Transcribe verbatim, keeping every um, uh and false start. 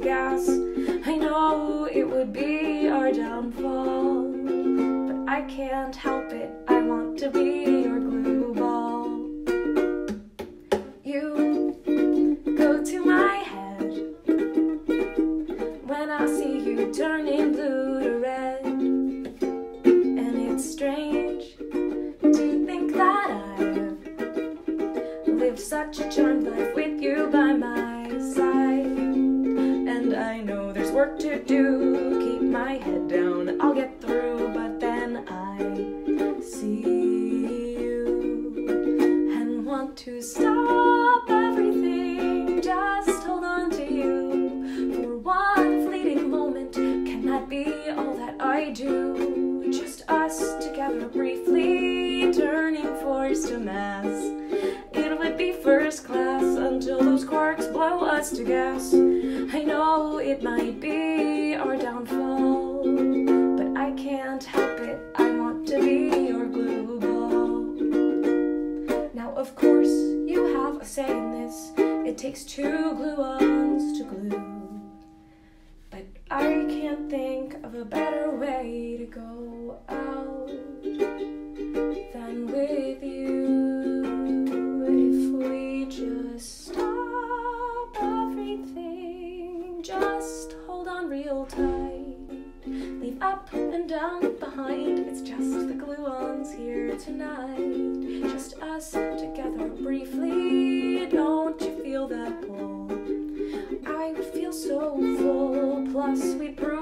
gas. I know it would be our downfall, but I can't help it. I want to be your glue ball. You go to my head when I see you turning blue to red. And it's strange to think that I've lived such a charmed life with you by my side. And I know there's work to do, keep my head down, I'll get through. But then I see you and want to stop everything, just hold on to you for one fleeting moment. Can that be all that I do? Just us together briefly, turning force to mass. It would be first class until those quarks blow us to gas. I know it might be our downfall, but I can't help it. I want to be your glue ball. Now of course you have a say in this. It takes two gluons to glue, but I can't think of a better way to go out than with you. If we just stop everything, just hold on real tight, leave up and down behind. It's just the gluons here tonight, just us together briefly. Don't you feel that pull? I would feel so full, plus we'd prove